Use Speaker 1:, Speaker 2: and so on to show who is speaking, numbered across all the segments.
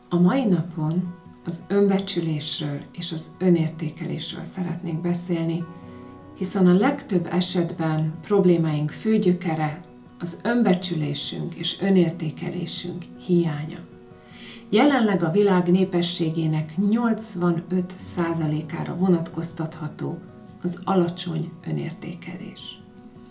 Speaker 1: A mai napon az önbecsülésről és az önértékelésről szeretnék beszélni, hiszen a legtöbb esetben problémáink fő gyökere az önbecsülésünk és önértékelésünk hiánya. Jelenleg a világ népességének 85%-ára vonatkoztatható az alacsony önértékelés.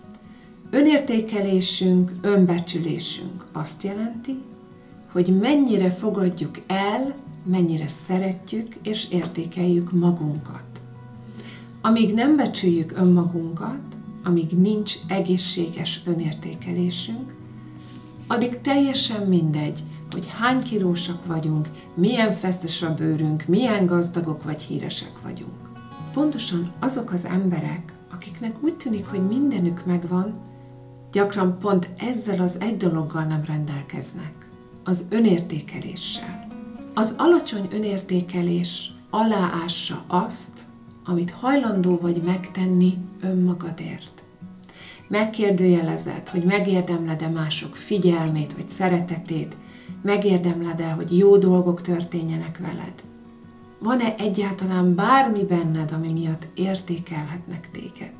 Speaker 1: Önértékelésünk, önbecsülésünk azt jelenti, hogy mennyire fogadjuk el, mennyire szeretjük és értékeljük magunkat. Amíg nem becsüljük önmagunkat, amíg nincs egészséges önértékelésünk, addig teljesen mindegy, hogy hány kilósak vagyunk, milyen feszes a bőrünk, milyen gazdagok vagy híresek vagyunk. Pontosan azok az emberek, akiknek úgy tűnik, hogy mindenük megvan, gyakran pont ezzel az egy dologgal nem rendelkeznek, az önértékeléssel. Az alacsony önértékelés aláássa azt, amit hajlandó vagy megtenni önmagadért. Megkérdőjelezed, hogy megérdemled-e mások figyelmét vagy szeretetét, megérdemled-e, hogy jó dolgok történjenek veled. Van-e egyáltalán bármi benned, ami miatt értékelhetnek téged?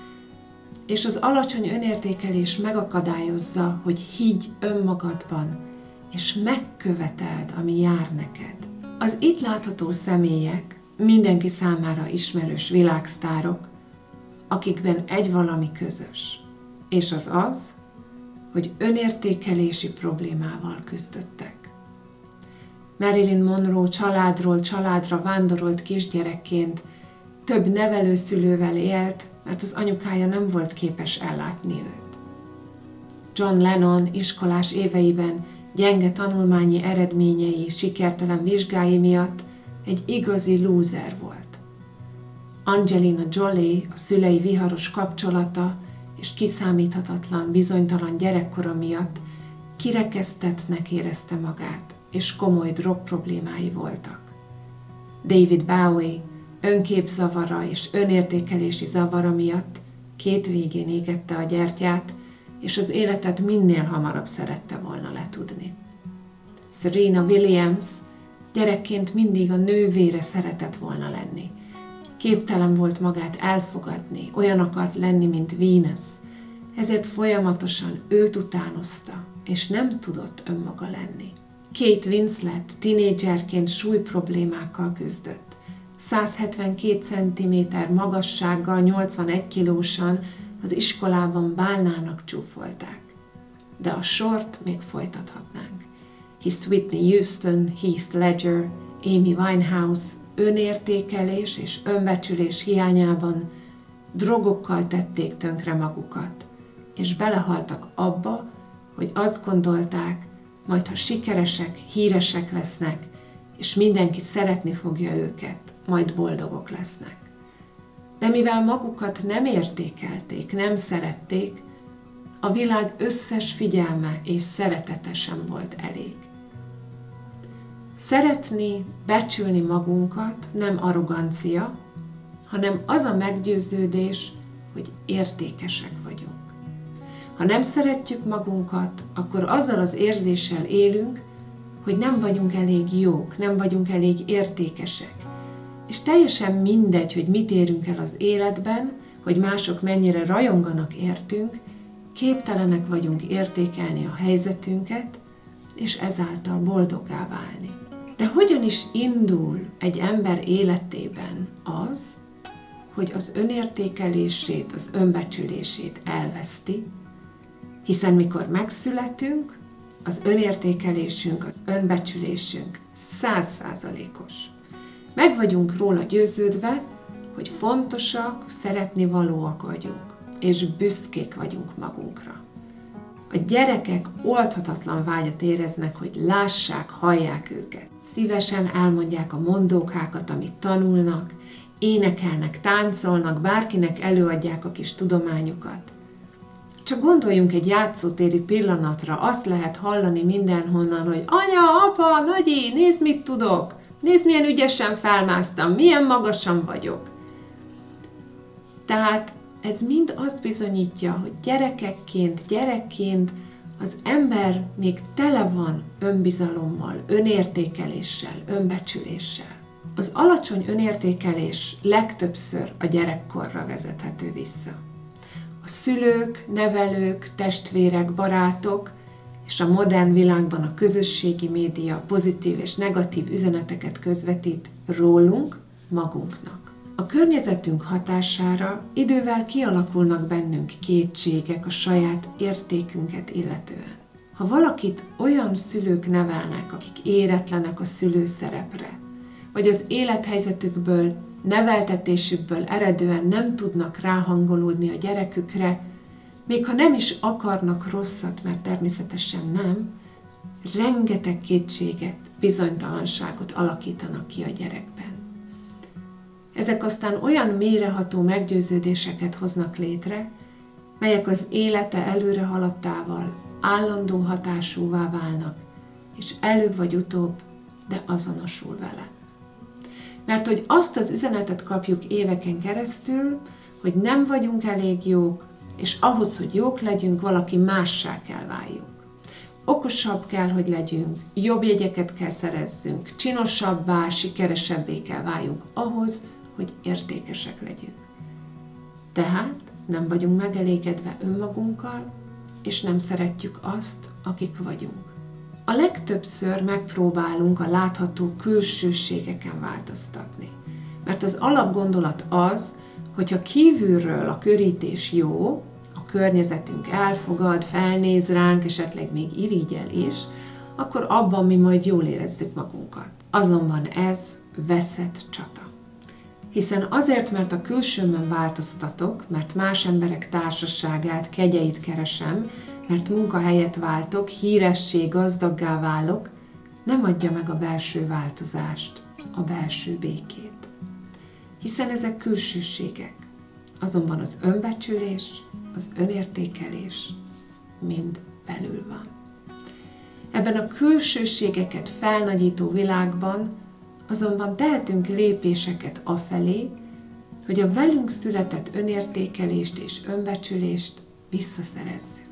Speaker 1: És az alacsony önértékelés megakadályozza, hogy higgy önmagadban, és megköveteld, ami jár neked. Az itt látható személyek, mindenki számára ismerős világsztárok, akikben egy valami közös, és az az, hogy önértékelési problémával küzdöttek. Marilyn Monroe családról családra vándorolt kisgyerekként, több nevelőszülővel élt, mert az anyukája nem volt képes ellátni őt. John Lennon iskolás éveiben gyenge tanulmányi eredményei, sikertelen vizsgái miatt egy igazi lúzer volt. Angelina Jolie a szülei viharos kapcsolata és kiszámíthatatlan, bizonytalan gyerekkora miatt kirekesztettnek érezte magát, és komoly drog problémái voltak. David Bowie önképzavara és önértékelési zavara miatt két végén égette a gyertyát, és az életet minél hamarabb szerette volna letudni. Serena Williams gyerekként mindig a nővére szeretett volna lenni. Képtelen volt magát elfogadni, olyan akart lenni, mint Venus, ezért folyamatosan őt utánozta, és nem tudott önmaga lenni. Kate Winslet tinédzserként súlyproblémákkal küzdött. 172 cm magassággal, 81 kilósan az iskolában bálnának csúfolták. De a sort még folytathatnánk. Hisz Whitney Houston, Heath Ledger, Amy Winehouse önértékelés és önbecsülés hiányában drogokkal tették tönkre magukat, és belehaltak abba, hogy azt gondolták, majd ha sikeresek, híresek lesznek, és mindenki szeretni fogja őket, majd boldogok lesznek. De mivel magukat nem értékelték, nem szerették, a világ összes figyelme és szeretete sem volt elég. Szeretni, becsülni magunkat nem arrogancia, hanem az a meggyőződés, hogy értékesek vagyunk. Ha nem szeretjük magunkat, akkor azzal az érzéssel élünk, hogy nem vagyunk elég jók, nem vagyunk elég értékesek. És teljesen mindegy, hogy mit érünk el az életben, hogy mások mennyire rajonganak értünk, képtelenek vagyunk értékelni a helyzetünket, és ezáltal boldoggá válni. De hogyan is indul egy ember életében az, hogy az önértékelését, az önbecsülését elveszti, hiszen mikor megszületünk, az önértékelésünk, az önbecsülésünk 100%-os. Meg vagyunk róla győződve, hogy fontosak, szeretnivalóak vagyunk, és büszkék vagyunk magunkra. A gyerekek oldhatatlan vágyat éreznek, hogy lássák, hallják őket. Szívesen elmondják a mondókákat, amit tanulnak, énekelnek, táncolnak, bárkinek előadják a kis tudományukat. Csak gondoljunk egy játszótéri pillanatra, azt lehet hallani mindenhonnan, hogy anya, apa, nagyi, nézd, mit tudok, nézd, milyen ügyesen felmásztam, milyen magasan vagyok. Tehát ez mind azt bizonyítja, hogy gyerekként Az ember még tele van önbizalommal, önértékeléssel, önbecsüléssel. Az alacsony önértékelés legtöbbször a gyerekkorra vezethető vissza. A szülők, nevelők, testvérek, barátok és a modern világban a közösségi média pozitív és negatív üzeneteket közvetít rólunk, magunknak. A környezetünk hatására idővel kialakulnak bennünk kétségek a saját értékünket illetően. Ha valakit olyan szülők nevelnek, akik éretlenek a szülőszerepre, vagy az élethelyzetükből, neveltetésükből eredően nem tudnak ráhangolódni a gyerekükre, még ha nem is akarnak rosszat, mert természetesen nem, rengeteg kétséget, bizonytalanságot alakítanak ki a gyerekben. Ezek aztán olyan mélyreható meggyőződéseket hoznak létre, melyek az élete előre haladtával állandó hatásúvá válnak, és előbb vagy utóbb, de azonosul vele. Mert hogy azt az üzenetet kapjuk éveken keresztül, hogy nem vagyunk elég jók, és ahhoz, hogy jók legyünk, valaki mássá kell váljunk. Okosabb kell, hogy legyünk, jobb jegyeket kell szerezzünk, csinosabbá, sikeresebbé kell váljunk ahhoz, hogy értékesek legyünk. Tehát nem vagyunk megelégedve önmagunkkal, és nem szeretjük azt, akik vagyunk. A legtöbbször megpróbálunk a látható külsőségeken változtatni. Mert az alapgondolat az, hogyha kívülről a körítés jó, a környezetünk elfogad, felnéz ránk, esetleg még irigyel is, akkor abban mi majd jól érezzük magunkat. Azonban ez veszett csata. Hiszen azért, mert a külsőmön változtatok, mert más emberek társaságát, kegyeit keresem, mert munkahelyet váltok, híressé, gazdaggá válok, nem adja meg a belső változást, a belső békét. Hiszen ezek külsőségek, azonban az önbecsülés, az önértékelés mind belül van. Ebben a külsőségeket felnagyító világban azonban tehetünk lépéseket afelé, hogy a velünk született önértékelést és önbecsülést visszaszerezzük.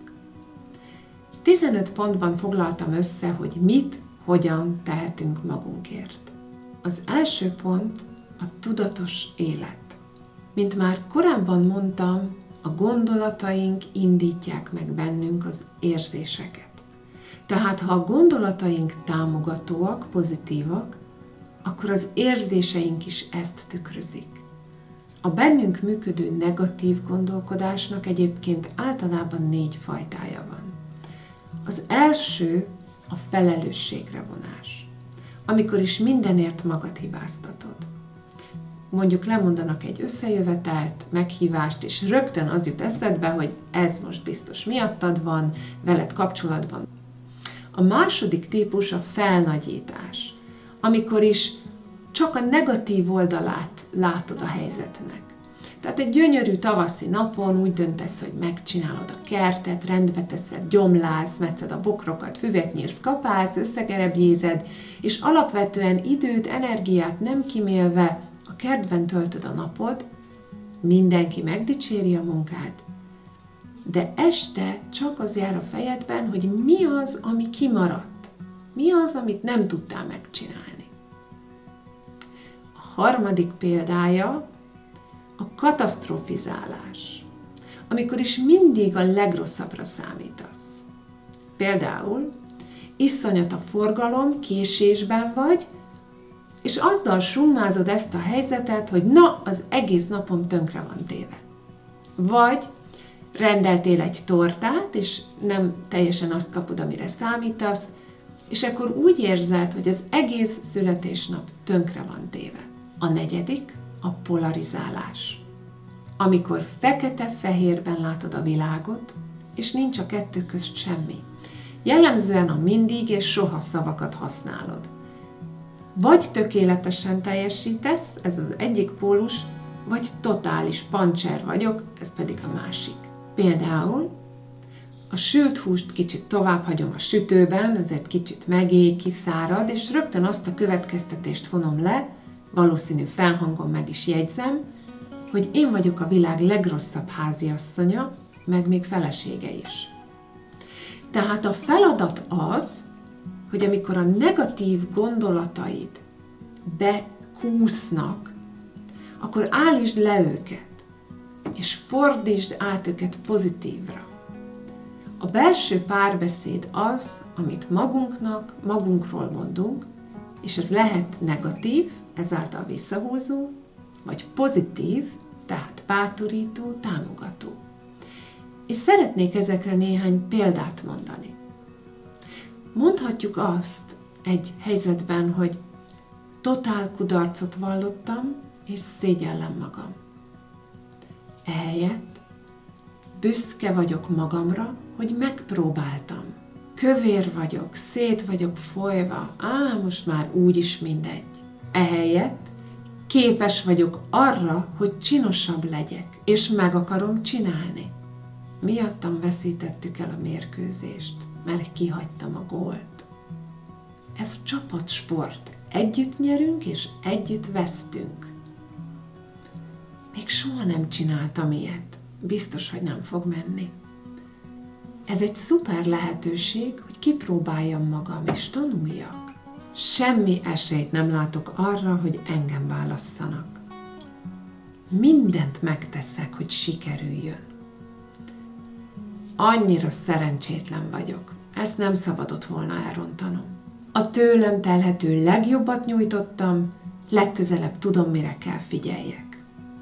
Speaker 1: 15 pontban foglaltam össze, hogy mit, hogyan tehetünk magunkért. Az első pont a tudatos élet. Mint már korábban mondtam, a gondolataink indítják meg bennünk az érzéseket. Tehát ha a gondolataink támogatóak, pozitívak, akkor az érzéseink is ezt tükrözik. A bennünk működő negatív gondolkodásnak egyébként általában 4 fajtája van. Az első a felelősségre vonás, amikor is mindenért magad hibáztatod. Mondjuk lemondanak egy összejövetelt, meghívást, és rögtön az jut eszedbe, hogy ez most biztos miattad van, veled kapcsolatban. A második típus a felnagyítás, amikor is csak a negatív oldalát látod a helyzetnek. Tehát egy gyönyörű tavaszi napon úgy döntesz, hogy megcsinálod a kertet, rendbe teszed, gyomlálsz, metszed a bokrokat, füvet nyírsz, kapálsz, összegerebjézed, és alapvetően időt, energiát nem kimélve a kertben töltöd a napod, mindenki megdicséri a munkád, de este csak az jár a fejedben, hogy mi az, ami kimaradt, mi az, amit nem tudtál megcsinálni. A harmadik példája a katasztrofizálás, amikor is mindig a legrosszabbra számítasz. Például iszonyat a forgalom, késésben vagy, és azzal summázod ezt a helyzetet, hogy na, az egész napom tönkre van téve. Vagy rendeltél egy tortát, és nem teljesen azt kapod, amire számítasz, és akkor úgy érzed, hogy az egész születésnap tönkre van téve. A negyedik a polarizálás. Amikor fekete-fehérben látod a világot, és nincs a kettő közt semmi. Jellemzően a mindig és soha szavakat használod. Vagy tökéletesen teljesítesz, ez az egyik pólus, vagy totális pancser vagyok, ez pedig a másik. Például a sült húst kicsit tovább hagyom a sütőben, ezért kicsit megéj, kiszárad, és rögtön azt a következtetést vonom le, valószínű felhangon meg is jegyzem, hogy én vagyok a világ legrosszabb háziasszonya, meg még felesége is. Tehát a feladat az, hogy amikor a negatív gondolataid bekúsznak, akkor állítsd le őket, és fordítsd át őket pozitívra. A belső párbeszéd az, amit magunkról mondunk, és ez lehet negatív, ezáltal visszahúzó, vagy pozitív, tehát bátorító, támogató. És szeretnék ezekre néhány példát mondani. Mondhatjuk azt egy helyzetben, hogy totál kudarcot vallottam, és szégyellem magam. Ehelyett büszke vagyok magamra, hogy megpróbáltam. Kövér vagyok, szét vagyok folyva, most már úgyis mindegy. Ehelyett képes vagyok arra, hogy csinosabb legyek, és meg akarom csinálni. Miattam veszítettük el a mérkőzést, mert kihagytam a gólt. Ez csapatsport. Együtt nyerünk, és együtt vesztünk. Még soha nem csináltam ilyet. Biztos, hogy nem fog menni. Ez egy szuper lehetőség, hogy kipróbáljam magam, és tanuljak. Semmi esélyt nem látok arra, hogy engem válasszanak. Mindent megteszek, hogy sikerüljön. Annyira szerencsétlen vagyok. Ezt nem szabadott volna elrontanom. A tőlem telhető legjobbat nyújtottam, legközelebb tudom, mire kell figyeljek.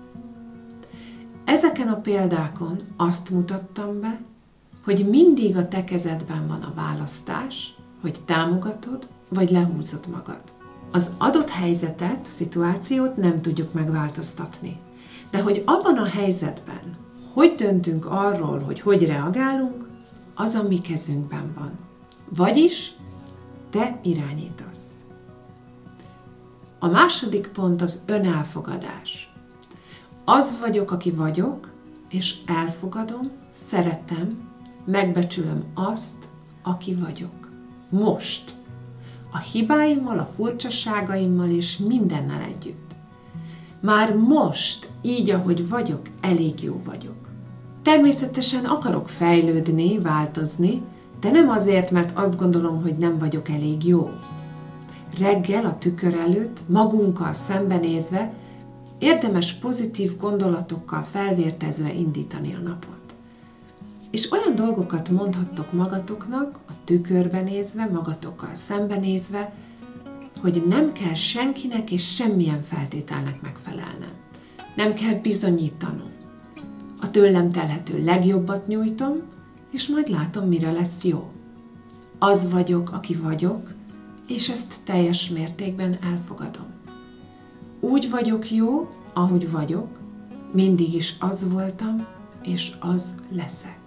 Speaker 1: Ezeken a példákon azt mutattam be, hogy mindig a te kezedben van a választás, hogy támogatod, vagy lehúzod magad. Az adott helyzetet, szituációt nem tudjuk megváltoztatni. De hogy abban a helyzetben hogy döntünk arról, hogy reagálunk, az a mi kezünkben van. Vagyis te irányítasz. A második pont az önelfogadás. Az vagyok, aki vagyok, és elfogadom, szeretem, megbecsülöm azt, aki vagyok. Most. A hibáimmal, a furcsaságaimmal és mindennel együtt. Már most, így ahogy vagyok, elég jó vagyok. Természetesen akarok fejlődni, változni, de nem azért, mert azt gondolom, hogy nem vagyok elég jó. Reggel a tükör előtt, magunkkal szembenézve, érdemes pozitív gondolatokkal felvértezve indítani a napot. És olyan dolgokat mondhattok magatoknak, a tükörbe nézve, magatokkal szembenézve, hogy nem kell senkinek és semmilyen feltételnek megfelelnem. Nem kell bizonyítanom. A tőlem telhető legjobbat nyújtom, és majd látom, mire lesz jó. Az vagyok, aki vagyok, és ezt teljes mértékben elfogadom. Úgy vagyok jó, ahogy vagyok, mindig is az voltam, és az leszek.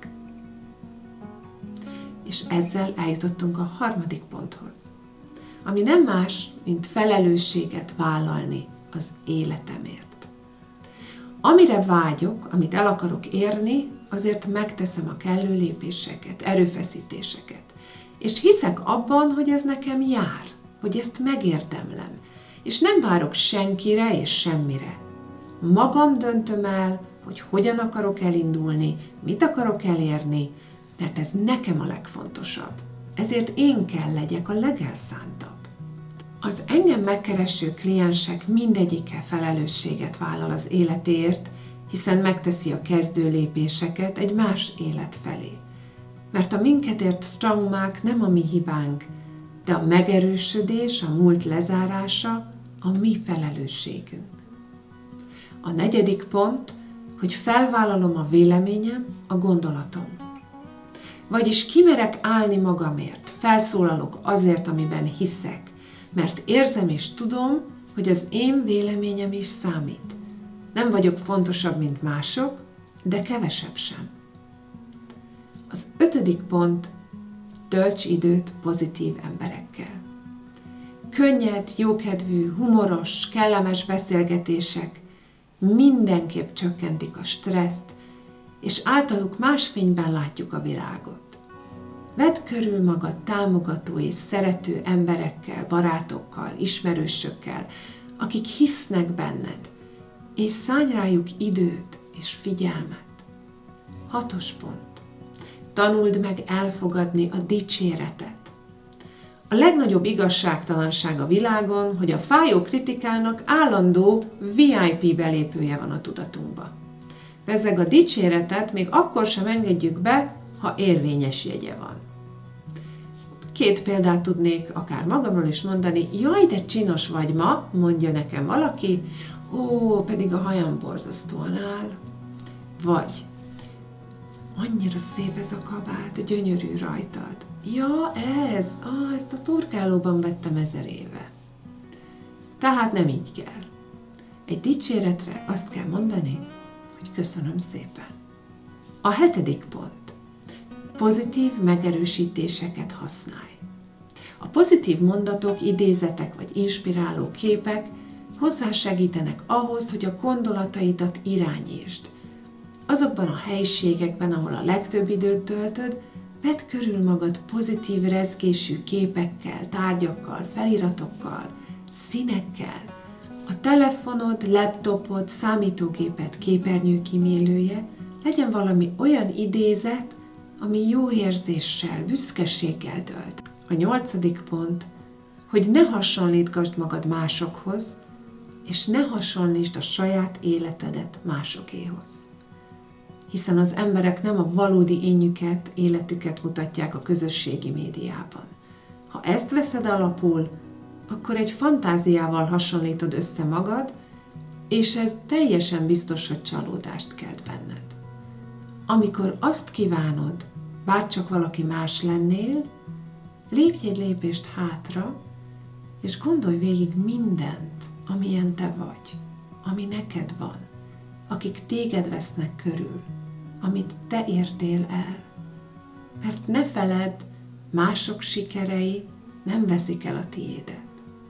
Speaker 1: És ezzel eljutottunk a harmadik ponthoz, ami nem más, mint felelősséget vállalni az életemért. Amire vágyok, amit el akarok érni, azért megteszem a kellő lépéseket, erőfeszítéseket. És hiszek abban, hogy ez nekem jár, hogy ezt megérdemlem. És nem várok senkire és semmire. Magam döntöm el, hogy hogyan akarok elindulni, mit akarok elérni, mert ez nekem a legfontosabb. Ezért én kell legyek a legelszántabb. Az engem megkereső kliensek mindegyike felelősséget vállal az életéért, hiszen megteszi a kezdő lépéseket egy más élet felé. Mert a minket ért traumák nem a mi hibánk, de a megerősödés, a múlt lezárása a mi felelősségünk. A negyedik pont, hogy felvállalom a véleményem, a gondolatom. Vagyis kimerek állni magamért, felszólalok azért, amiben hiszek, mert érzem és tudom, hogy az én véleményem is számít. Nem vagyok fontosabb, mint mások, de kevesebb sem. Az ötödik pont, tölts időt pozitív emberekkel. Könnyed, jókedvű, humoros, kellemes beszélgetések mindenképp csökkentik a stresszt, és általuk más fényben látjuk a világot. Vedd körül magad támogató és szerető emberekkel, barátokkal, ismerősökkel, akik hisznek benned, és szánj rájuk időt és figyelmet. 6. pont. tanuld meg elfogadni a dicséretet. A legnagyobb igazságtalanság a világon, hogy a fájó kritikának állandó VIP belépője van a tudatunkba. Bezzeg a dicséretet még akkor sem engedjük be, ha érvényes jegye van. 2 példát tudnék akár magamról is mondani, jaj, de csinos vagy ma, mondja nekem valaki, ó, pedig a hajam borzasztóan áll. Vagy, annyira szép ez a kabát, gyönyörű rajtad. Ja, ezt a turkálóban vettem 1000 éve. Tehát nem így kell. Egy dicséretre azt kell mondani, hogy köszönöm szépen. A 7. pont. Pozitív megerősítéseket használj. A pozitív mondatok, idézetek vagy inspiráló képek hozzásegítenek ahhoz, hogy a gondolataidat irányítsd. Azokban a helyiségekben, ahol a legtöbb időt töltöd, vedd körül magad pozitív rezgésű képekkel, tárgyakkal, feliratokkal, színekkel. A telefonod, laptopod, számítógéped képernyőkímélője legyen valami olyan idézet, ami jó érzéssel, büszkeséggel tölt. A 8. pont, hogy ne hasonlítgasd magad másokhoz, és ne hasonlítsd a saját életedet másokéhoz. Hiszen az emberek nem a valódi énjüket, életüket mutatják a közösségi médiában. Ha ezt veszed alapul, akkor egy fantáziával hasonlítod össze magad, és ez teljesen biztos, hogy csalódást kelt benned. Amikor azt kívánod, bárcsak valaki más lennél, lépj egy lépést hátra, és gondolj végig mindent, amilyen te vagy, ami neked van, akik téged vesznek körül, amit te értél el. Mert ne feledd, mások sikerei nem veszik el a tiédet.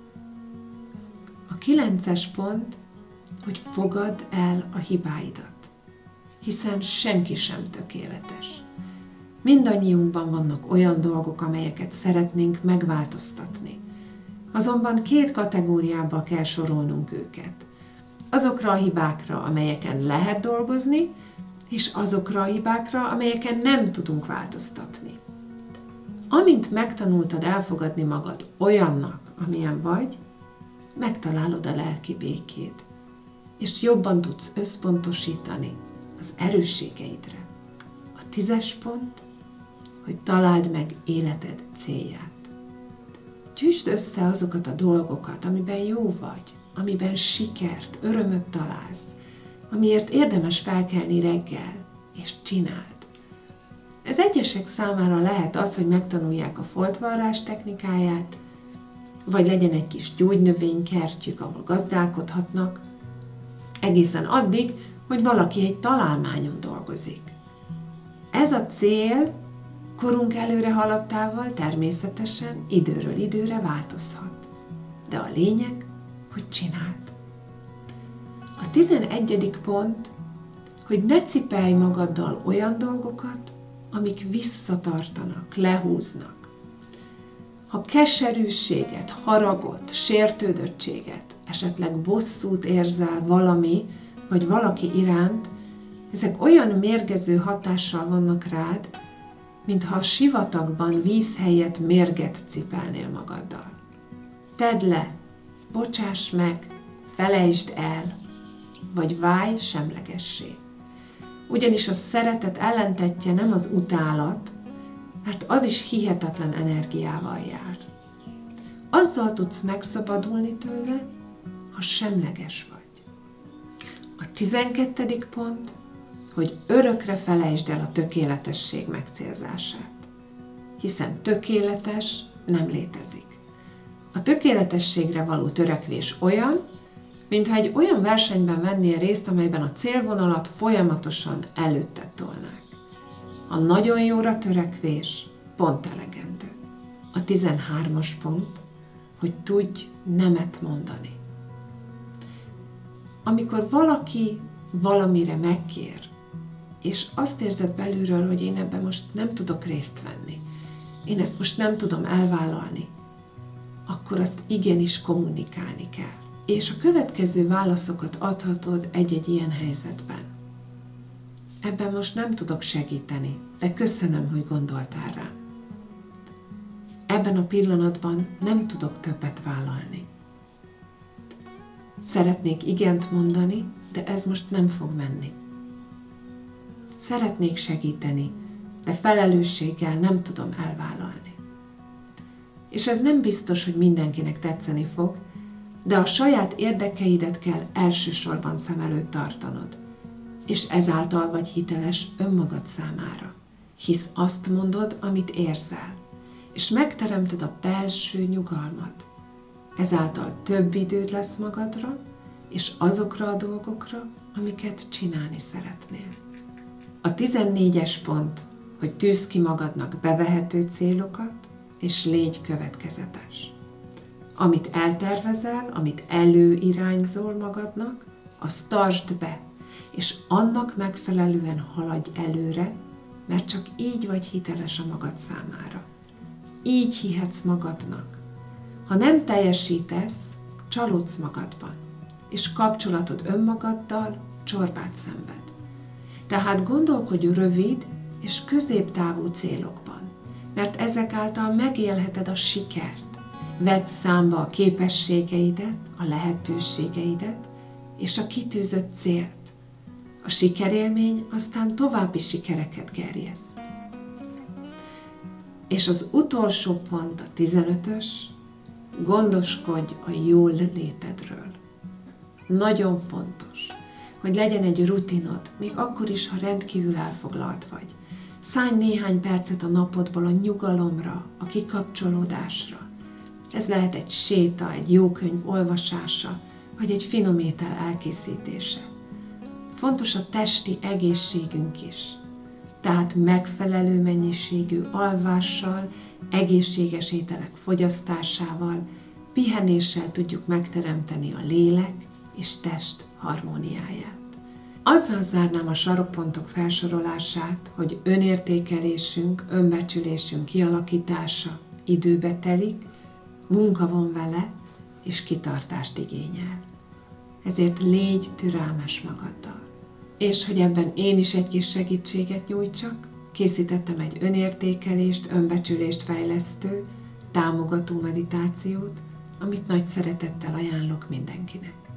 Speaker 1: A 9. pont, hogy fogadd el a hibáidat, hiszen senki sem tökéletes. Mindannyiunkban vannak olyan dolgok, amelyeket szeretnénk megváltoztatni. Azonban 2 kategóriába kell sorolnunk őket. Azokra a hibákra, amelyeken lehet dolgozni, és azokra a hibákra, amelyeken nem tudunk változtatni. Amint megtanultad elfogadni magad olyannak, amilyen vagy, megtalálod a lelki békét, és jobban tudsz összpontosítani az erősségeidre. A 10. pont, hogy találd meg életed célját. Gyűjtsd össze azokat a dolgokat, amiben jó vagy, amiben sikert, örömöt találsz, amiért érdemes felkelni reggel, és csináld. Ez egyesek számára lehet az, hogy megtanulják a foltvarrás technikáját, vagy legyen egy kis gyógynövénykertjük, ahol gazdálkodhatnak, egészen addig, hogy valaki egy találmányon dolgozik. Ez a cél korunk előre haladtával természetesen időről időre változhat. De a lényeg, hogy csináld. A 11. pont, hogy ne cipelj magaddal olyan dolgokat, amik visszatartanak, lehúznak. Ha keserűséget, haragot, sértődöttséget, esetleg bosszút érzel valami vagy valaki iránt, ezek olyan mérgező hatással vannak rád, mintha a sivatagban víz helyett mérget cipelnél magaddal. Tedd le, bocsáss meg, felejtsd el, vagy válj semlegessé. Ugyanis a szeretet ellentettje nem az utálat, mert az is hihetetlen energiával jár. Azzal tudsz megszabadulni tőle, ha semleges vagy. A 12. pont, hogy örökre felejtsd el a tökéletesség megcélzását, hiszen tökéletes nem létezik. A tökéletességre való törekvés olyan, mintha egy olyan versenyben vennél részt, amelyben a célvonalat folyamatosan előtted tolnák. A nagyon jóra törekvés pont elegendő. A 13. pont, hogy tudj nemet mondani. Amikor valaki valamire megkér, és azt érzed belülről, hogy én ebben most nem tudok részt venni, én ezt most nem tudom elvállalni, akkor azt igenis kommunikálni kell. És a következő válaszokat adhatod egy-egy ilyen helyzetben. ebben most nem tudok segíteni, de köszönöm, hogy gondoltál rám. Ebben a pillanatban nem tudok többet vállalni. Szeretnék igent mondani, de ez most nem fog menni. Szeretnék segíteni, de felelősséggel nem tudom elvállalni. És ez nem biztos, hogy mindenkinek tetszeni fog, de a saját érdekeidet kell elsősorban szem előtt tartanod, és ezáltal vagy hiteles önmagad számára, hisz azt mondod, amit érzel, és megteremted a belső nyugalmat. Ezáltal több időd lesz magadra, és azokra a dolgokra, amiket csinálni szeretnél. A 14-es pont, hogy tűzd ki magadnak bevehető célokat, és légy következetes. Amit eltervezel, amit előirányzol magadnak, azt tartsd be, és annak megfelelően haladj előre, mert csak így vagy hiteles a magad számára. Így hihetsz magadnak. Ha nem teljesítesz, csalódsz magadban, és kapcsolatod önmagaddal csorbát szenved. Tehát gondolkodj rövid és középtávú célokban, mert ezek által megélheted a sikert. Vedd számba a képességeidet, a lehetőségeidet és a kitűzött célt. A sikerélmény aztán további sikereket gerjeszt. És az utolsó pont, a 15-ös, gondoskodj a jól létedről. Nagyon fontos, hogy legyen egy rutinod, még akkor is, ha rendkívül elfoglalt vagy. Szállj néhány percet a napodból a nyugalomra, a kikapcsolódásra. Ez lehet egy séta, egy jó könyv olvasása, vagy egy finom étel elkészítése. Fontos a testi egészségünk is. Tehát megfelelő mennyiségű alvással, egészséges ételek fogyasztásával, pihenéssel tudjuk megteremteni a lélek és test harmóniáját. Azzal zárnám a sarokpontok felsorolását, hogy önértékelésünk, önbecsülésünk kialakítása időbe telik, munka van vele, és kitartást igényel. Ezért légy türelmes magaddal. És hogy ebben én is egy kis segítséget nyújtsak, készítettem egy önértékelést, önbecsülést fejlesztő, támogató meditációt, amit nagy szeretettel ajánlok mindenkinek.